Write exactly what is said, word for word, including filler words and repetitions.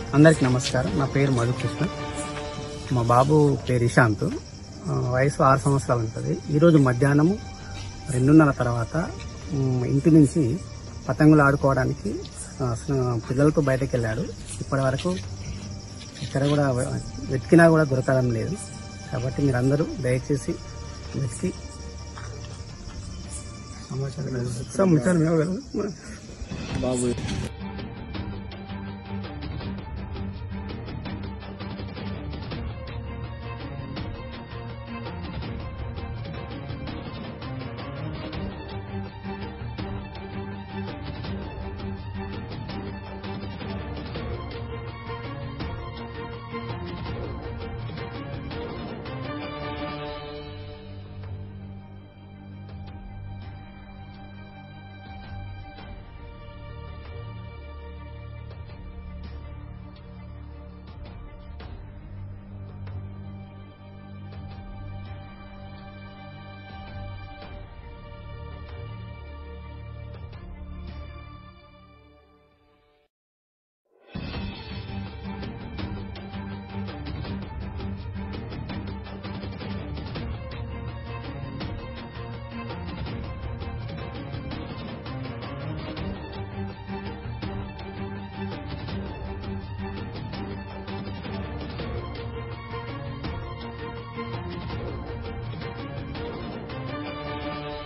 అందరికీ నమస్కారం. నా పేరు మధుకృష్ణ. మా బాబు పేరు ఇషాంత్. వయసు ఆరు సంవత్సరాలు ఉంటుంది. ఈరోజు మధ్యాహ్నము రెండున్నర తర్వాత ఇంటి నుంచి పతంగులు ఆడుకోవడానికి పిల్లలతో బయటకు వెళ్ళాడు. ఇప్పటి వరకు ఇక్కడ కూడా వెతికినా కూడా దొరకడం లేదు. కాబట్టి మీరందరూ దయచేసి వెతికి సమాచారం బాబు